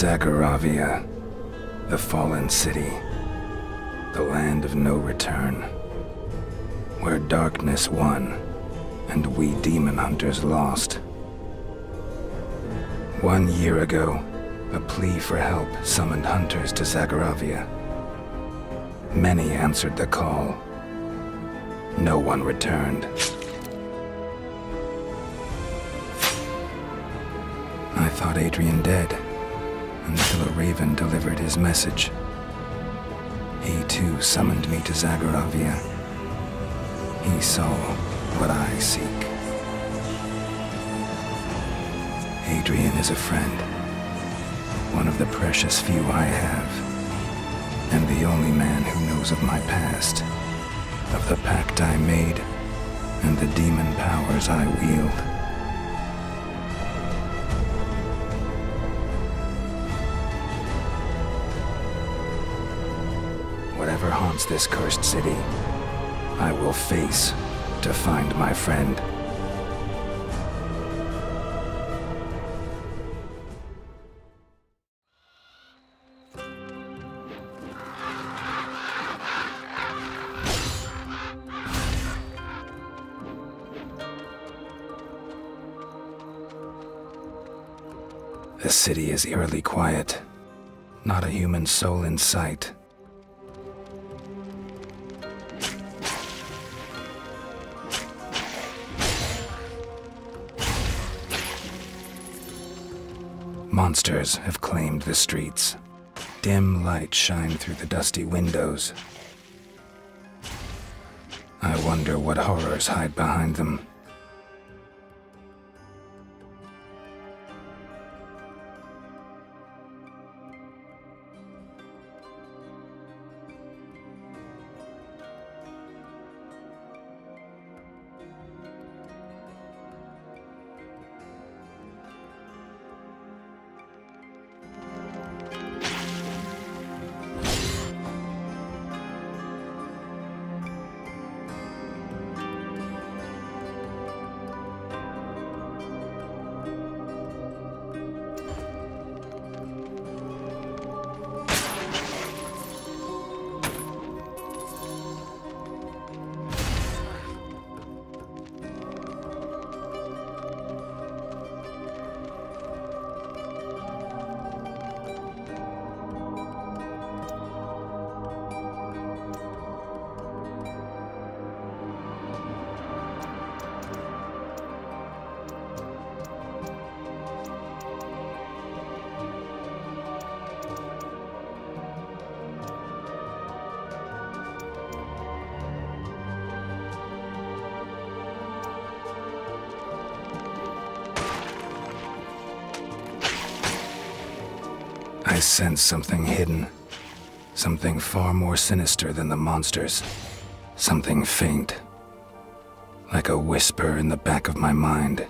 Zagoravia, the fallen city, the land of no return, where darkness won and we demon hunters lost. 1 year ago, a plea for help summoned hunters to Zagoravia. Many answered the call. No one returned. I thought Adrian dead, until a raven delivered his message. He too summoned me to Zagoravia. He saw what I seek. Adrian is a friend, one of the precious few I have, and the only man who knows of my past, of the pact I made, and the demon powers I wield. Whatever haunts this cursed city, I will face to find my friend. The city is eerily quiet. Not a human soul in sight. Monsters have claimed the streets. Dim lights shine through the dusty windows. I wonder what horrors hide behind them. I sense something hidden. Something far more sinister than the monsters. Something faint. Like a whisper in the back of my mind.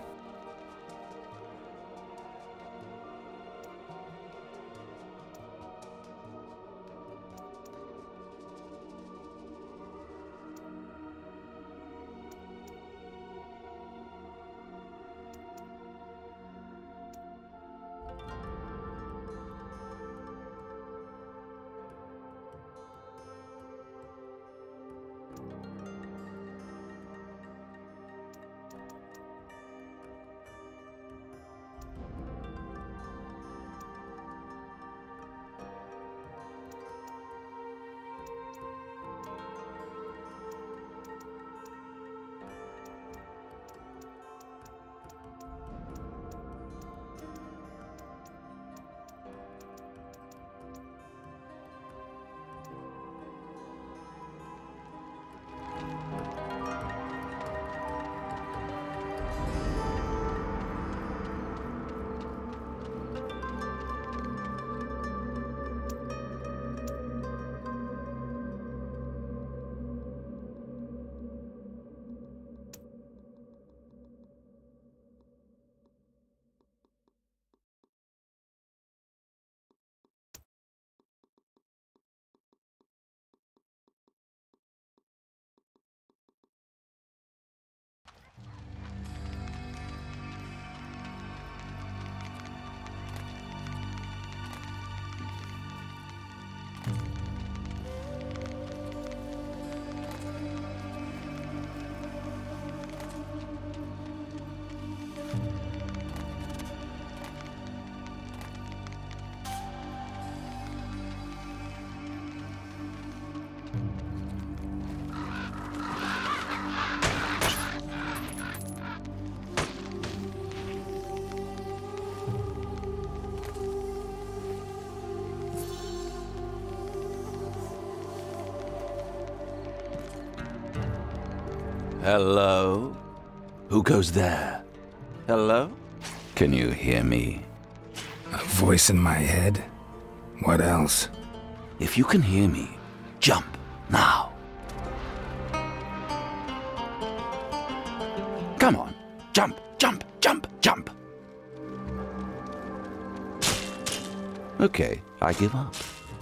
Hello? Who goes there? Hello? Can you hear me? A voice in my head? What else? If you can hear me, jump now. Come on, jump, jump, jump, jump. Okay, I give up.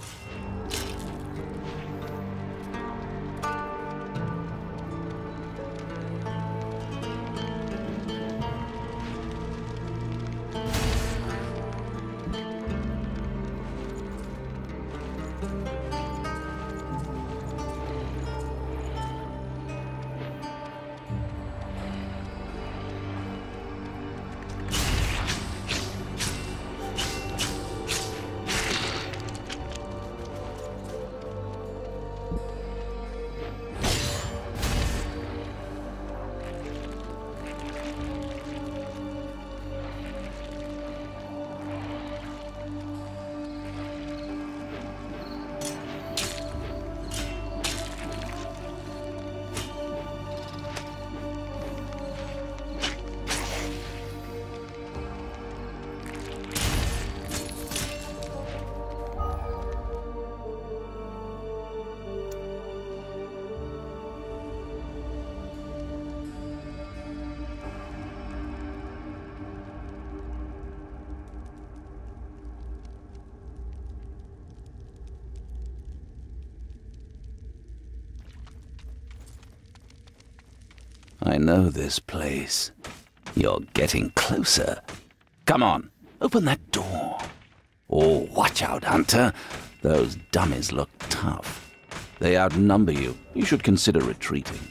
I know this place. You're getting closer. Come on, open that door. Oh, watch out, Hunter. Those dummies look tough. They outnumber you. You should consider retreating.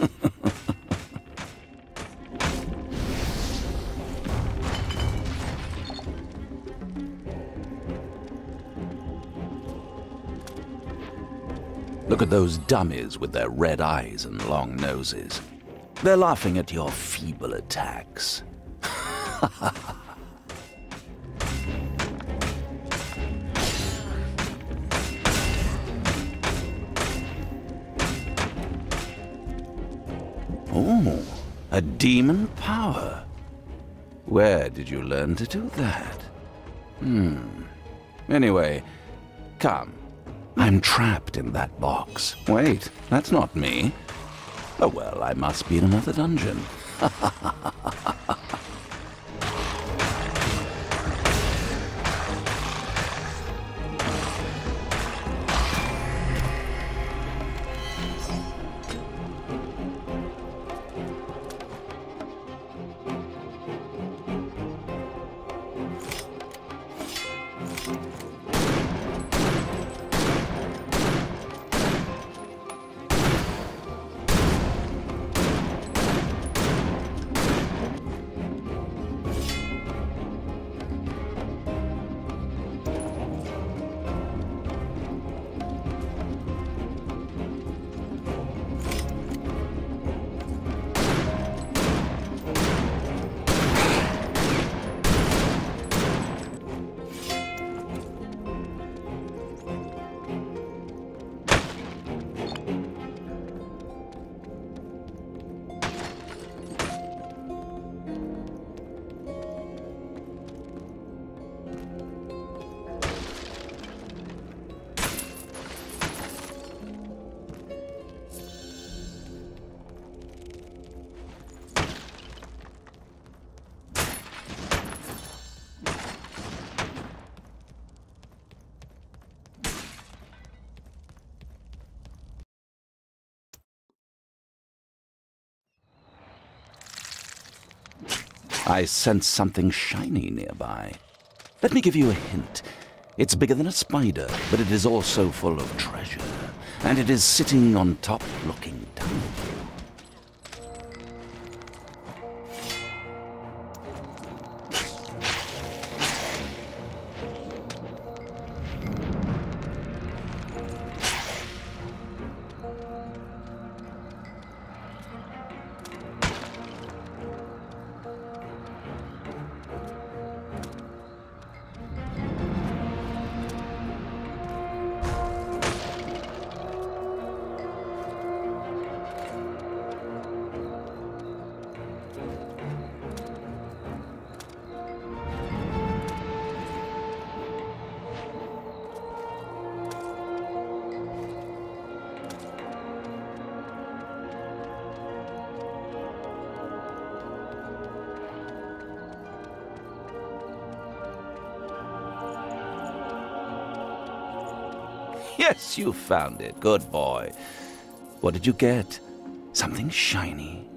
Look at those dummies with their red eyes and long noses. They're laughing at your feeble attacks. Oh, a demon power. Where did you learn to do that? Anyway, come. I'm trapped in that box. Wait, that's not me. Oh well, I must be in another dungeon. I sense something shiny nearby. Let me give you a hint. It's bigger than a spider, but it is also full of treasure. And it is sitting on top looking down at you. Yes, you found it. Good boy. What did you get? Something shiny?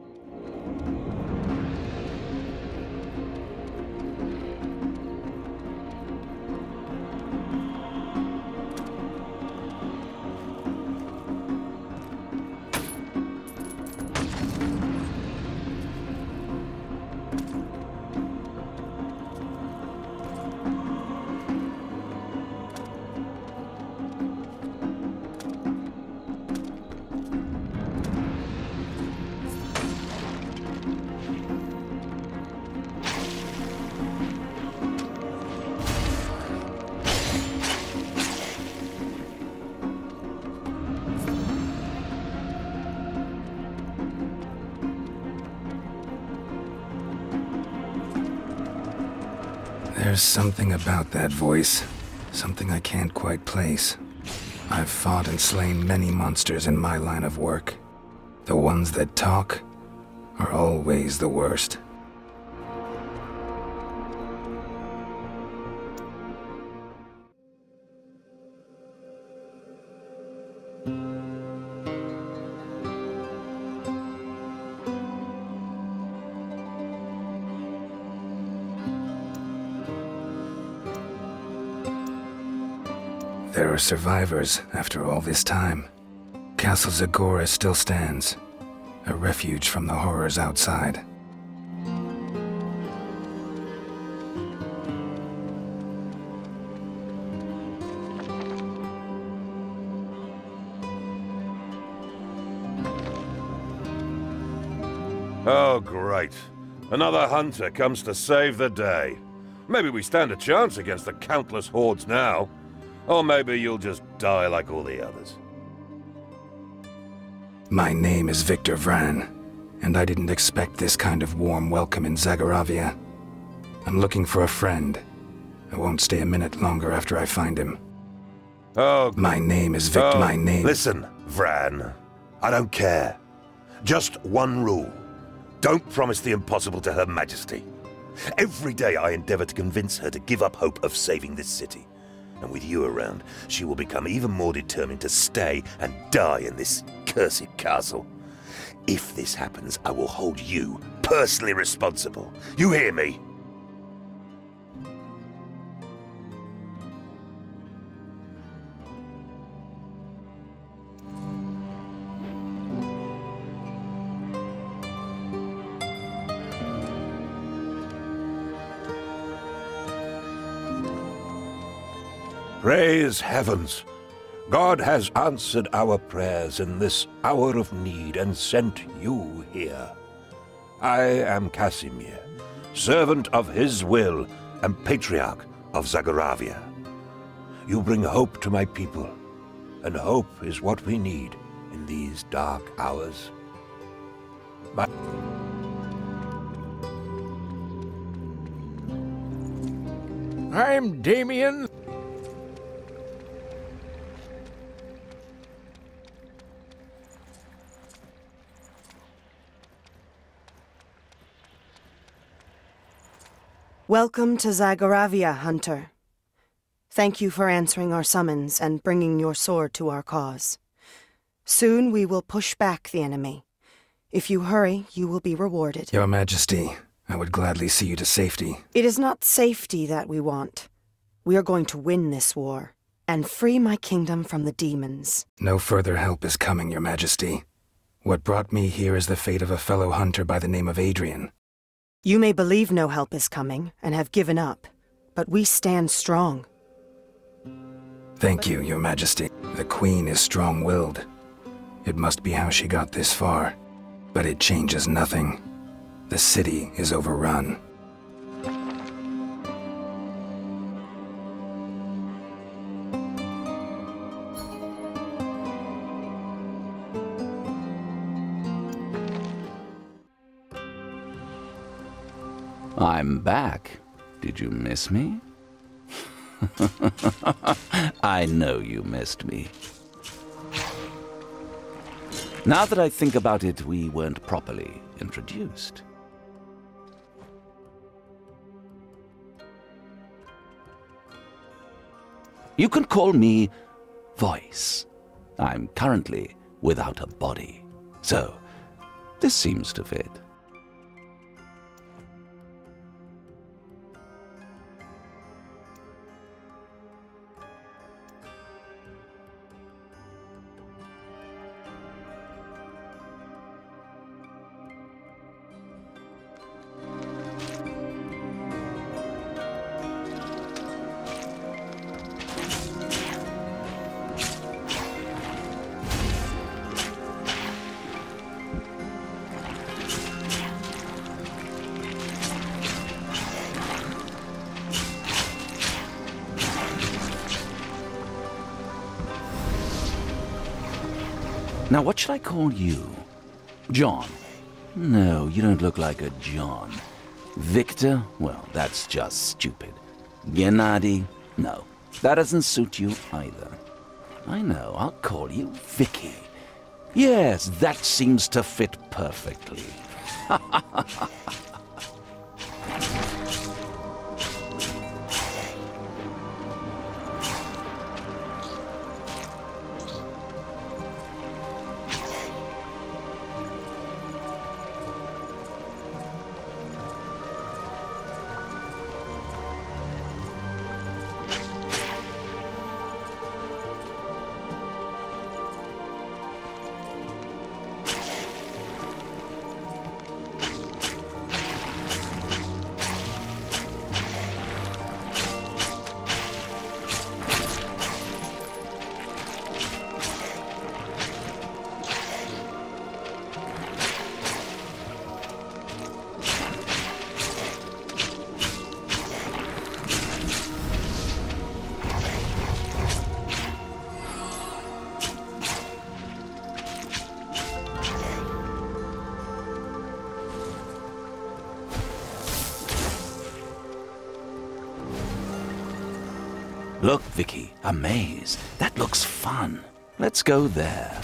There's something about that voice. Something I can't quite place. I've fought and slain many monsters in my line of work. The ones that talk are always the worst. There are survivors after all this time. Castle Zagora still stands, a refuge from the horrors outside. Oh, great. Another hunter comes to save the day. Maybe we stand a chance against the countless hordes now. Or maybe you'll just die like all the others. My name is Victor Vran, and I didn't expect this kind of warm welcome in Zagoravia. I'm looking for a friend. I won't stay a minute longer after I find him. Oh, my name is Victor. My name. Listen, Vran. I don't care. Just one rule. Don't promise the impossible to Her Majesty. Every day I endeavor to convince her to give up hope of saving this city. And with you around, she will become even more determined to stay and die in this cursed castle. If this happens, I will hold you personally responsible. You hear me? Praise heavens! God has answered our prayers in this hour of need and sent you here. I am Casimir, servant of his will and patriarch of Zagoravia. You bring hope to my people, and hope is what we need in these dark hours. I'm Damien. Welcome to Zagoravia, Hunter. Thank you for answering our summons and bringing your sword to our cause. Soon we will push back the enemy. If you hurry, you will be rewarded. Your Majesty, I would gladly see you to safety. It is not safety that we want. We are going to win this war and free my kingdom from the demons. No further help is coming, Your Majesty. What brought me here is the fate of a fellow hunter by the name of Adrian. You may believe no help is coming and have given up, but we stand strong. Thank you, Your Majesty. The Queen is strong-willed. It must be how she got this far. But it changes nothing. The city is overrun. I'm back. Did you miss me? I know you missed me. Now that I think about it, we weren't properly introduced. You can call me voice. I'm currently without a body, so this seems to fit. Now, what should I call you? John? No, you don't look like a John. Victor? Well, that's just stupid. Gennady? No, that doesn't suit you either. I know, I'll call you Vicky. Yes, that seems to fit perfectly. Look, Vicky, a maze. That looks fun. Let's go there.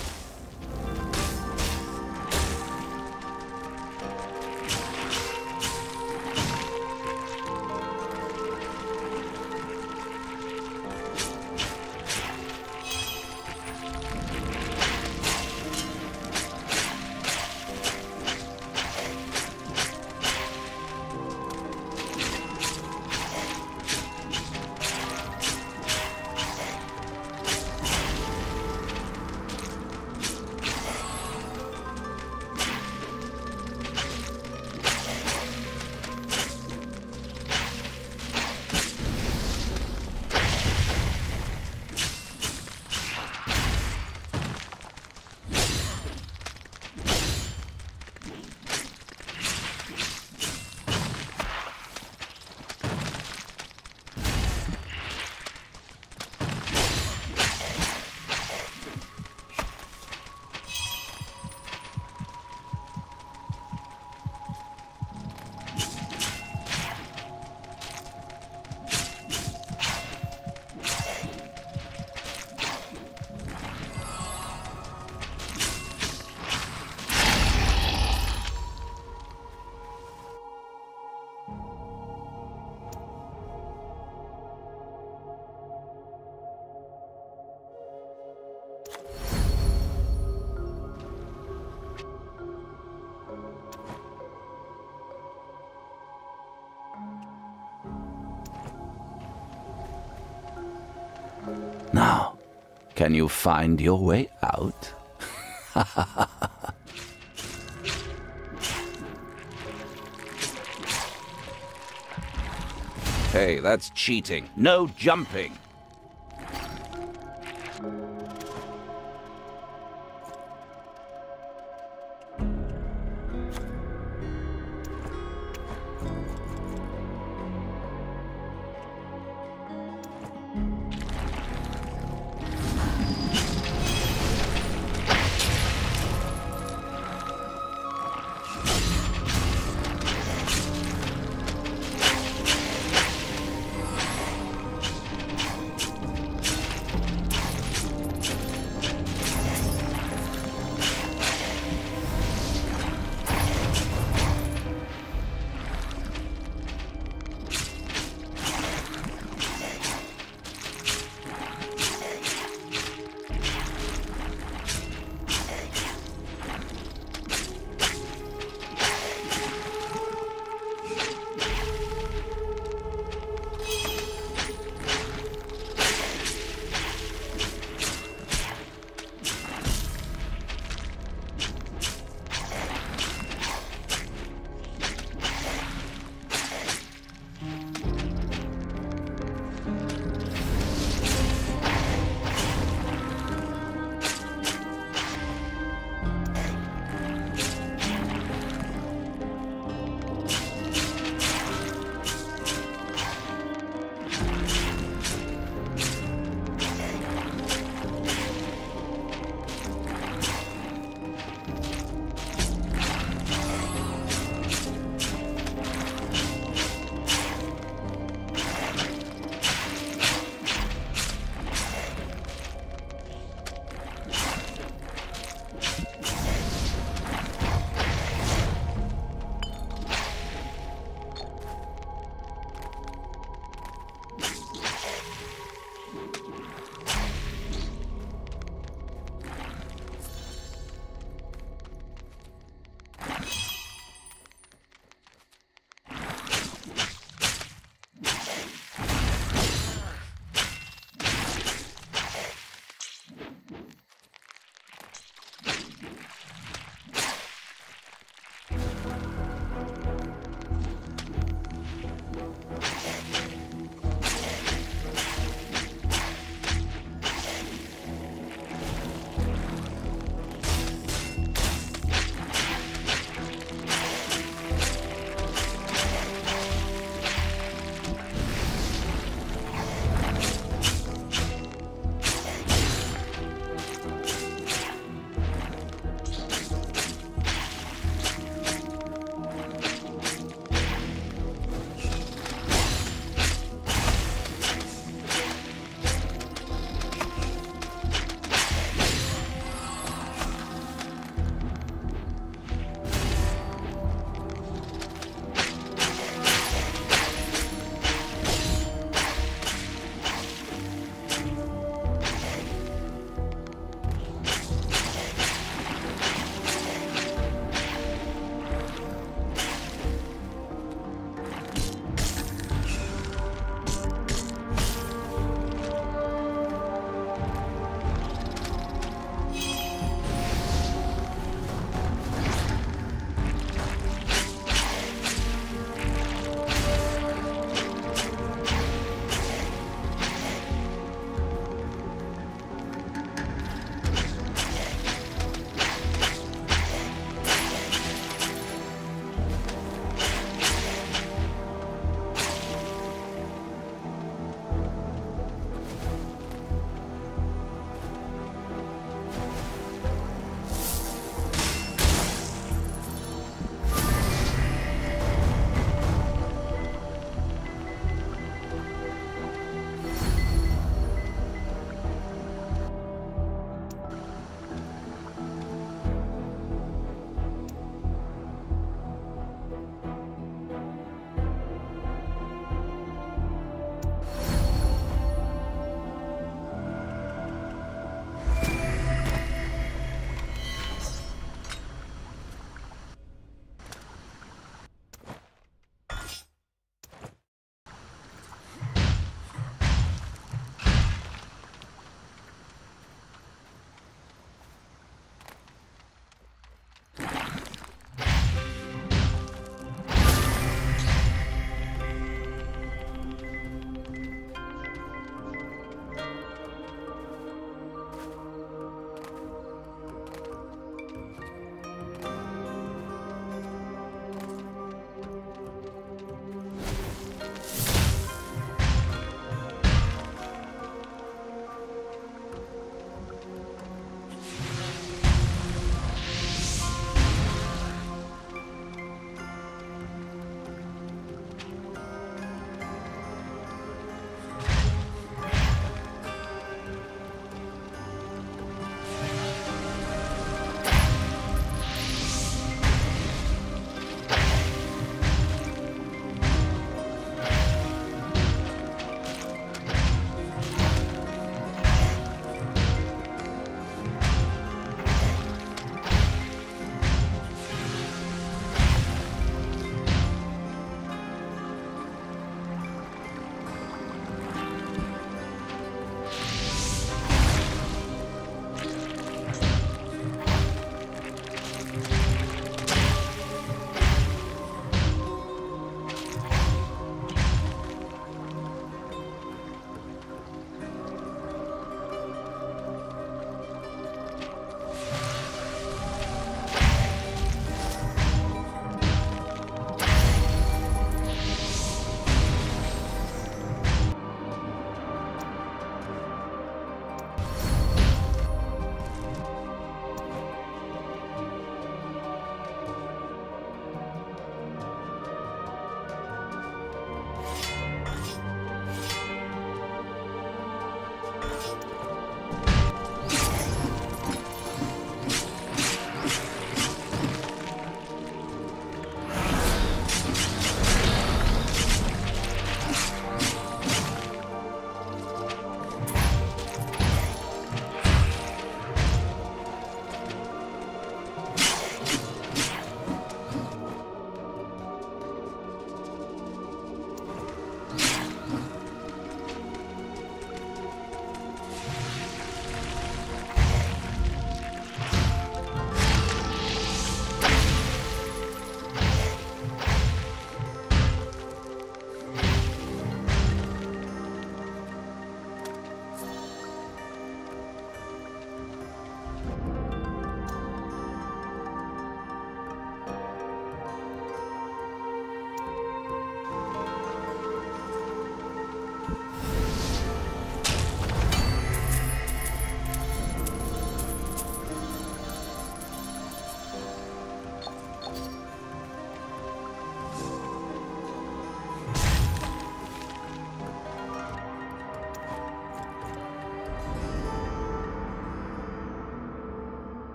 Now, can you find your way out? Hey, that's cheating. No jumping.